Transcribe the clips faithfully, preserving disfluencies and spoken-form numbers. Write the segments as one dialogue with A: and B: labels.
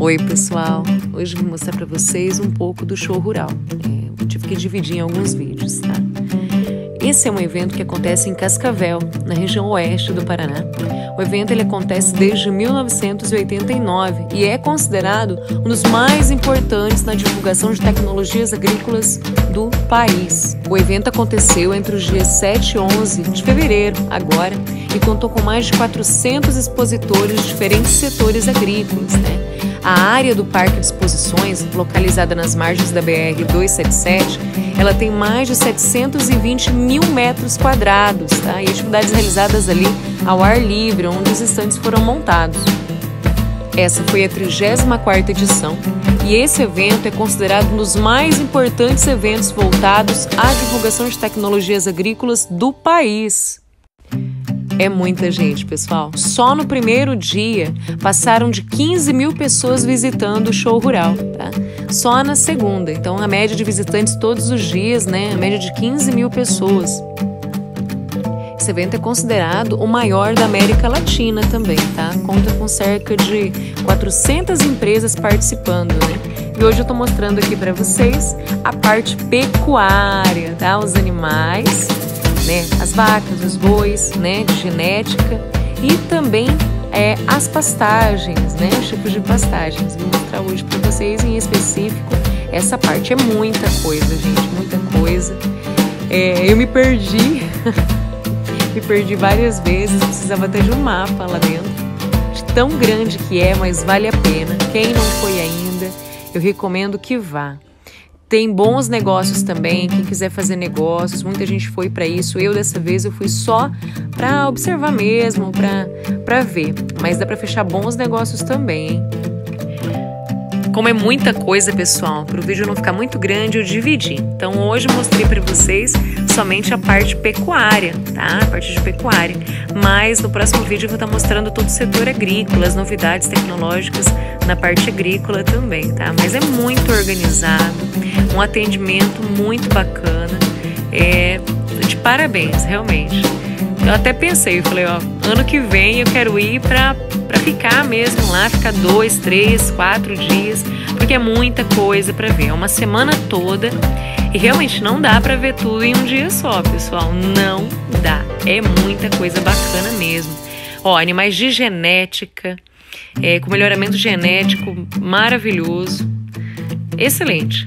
A: Oi pessoal, hoje vou mostrar para vocês um pouco do show rural. É, eu tive que dividir em alguns vídeos, tá? Esse é um evento que acontece em Cascavel, na região oeste do Paraná. O evento ele acontece desde mil novecentos e oitenta e nove e é considerado um dos mais importantes na divulgação de tecnologias agrícolas do país. O evento aconteceu entre os dias sete e onze de fevereiro, agora, e contou com mais de quatrocentos expositores de diferentes setores agrícolas, né? A área do Parque de Exposições, localizada nas margens da B R duzentos e setenta e sete, ela tem mais de setecentos e vinte mil metros quadrados, tá? E atividades realizadas ali ao ar livre, onde os estandes foram montados. Essa foi a trigésima quarta edição e esse evento é considerado um dos mais importantes eventos voltados à divulgação de tecnologias agrícolas do país. É muita gente, pessoal. Só no primeiro dia passaram de quinze mil pessoas visitando o show rural, tá? Só na segunda. Então, a média de visitantes todos os dias, né? A média de quinze mil pessoas. Esse evento é considerado o maior da América Latina também, tá? Conta com cerca de quatrocentas empresas participando, né? E hoje eu tô mostrando aqui para vocês a parte pecuária, tá? Os animais, né, as vacas, os bois, né, de genética e também é, as pastagens, né, os tipos de pastagens. Vou mostrar hoje para vocês em específico essa parte. É muita coisa, gente, muita coisa. É, eu me perdi, me perdi várias vezes, precisava até de um mapa lá dentro, de tão grande que é, mas vale a pena. Quem não foi ainda, eu recomendo que vá. Tem bons negócios também, quem quiser fazer negócios, muita gente foi para isso. Eu, dessa vez, eu fui só para observar mesmo, para para ver. Mas dá para fechar bons negócios também, hein? Como é muita coisa, pessoal, para o vídeo não ficar muito grande, eu dividi. Então, hoje eu mostrei para vocês somente a parte pecuária, tá? A parte de pecuária. Mas no próximo vídeo eu vou estar mostrando todo o setor agrícola, as novidades tecnológicas na parte agrícola também, tá? Mas é muito organizado, um atendimento muito bacana, é de parabéns, realmente. Eu até pensei, eu falei, ó, ano que vem eu quero ir para para ficar mesmo lá, ficar dois, três, quatro dias, porque é muita coisa para ver, é uma semana toda e realmente não dá para ver tudo em um dia só, pessoal, não dá, é muita coisa bacana mesmo. Ó, animais de genética, é, com melhoramento genético maravilhoso, excelente.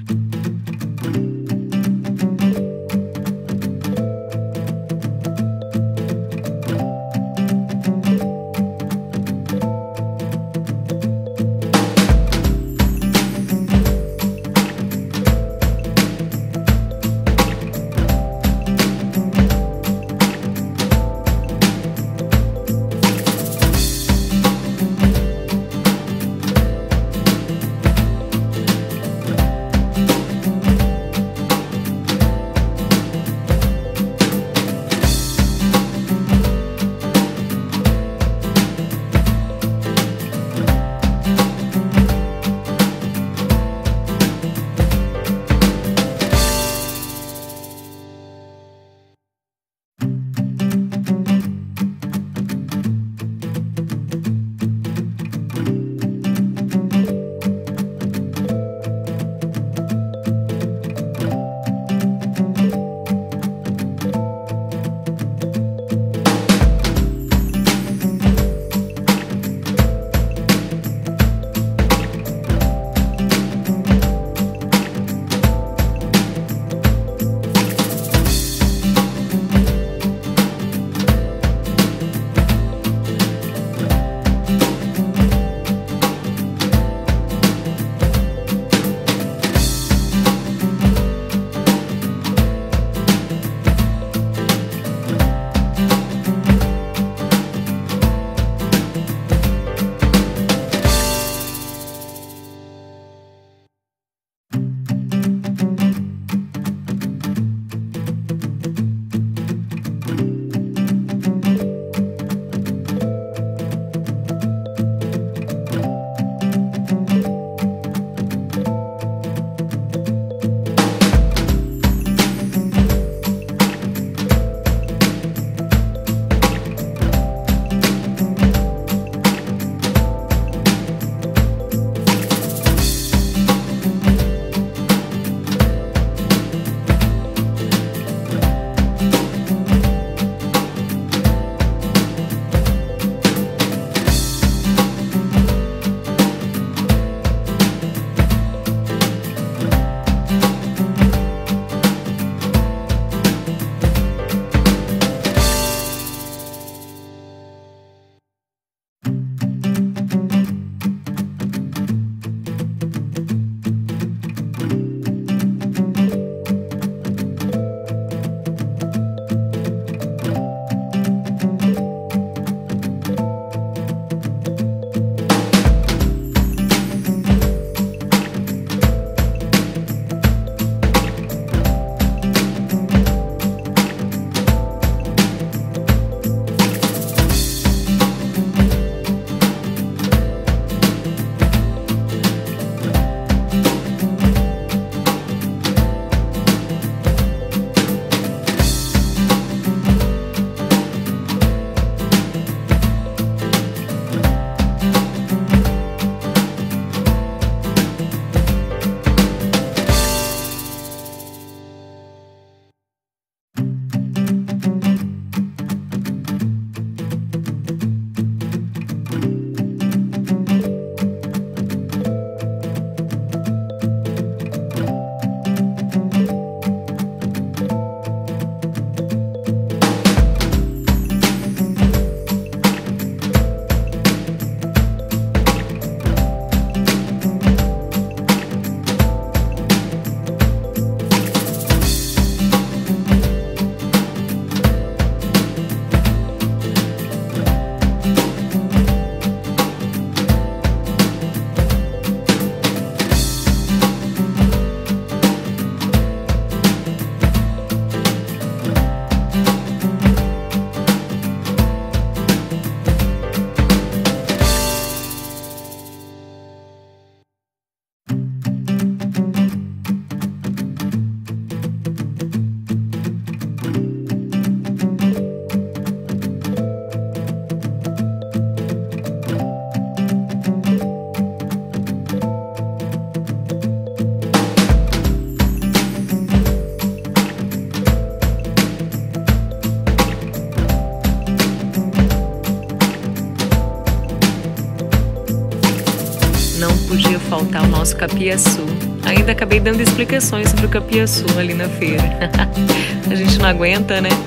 A: faltar o nosso capiaçu. Ainda acabei dando explicações sobre o capiaçu ali na feira. A gente não aguenta, né?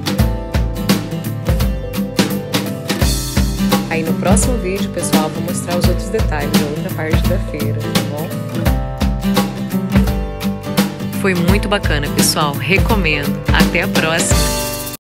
A: Aí no próximo vídeo, pessoal, vou mostrar os outros detalhes da outra parte da feira, tá bom? Foi muito bacana, pessoal. Recomendo. Até a próxima!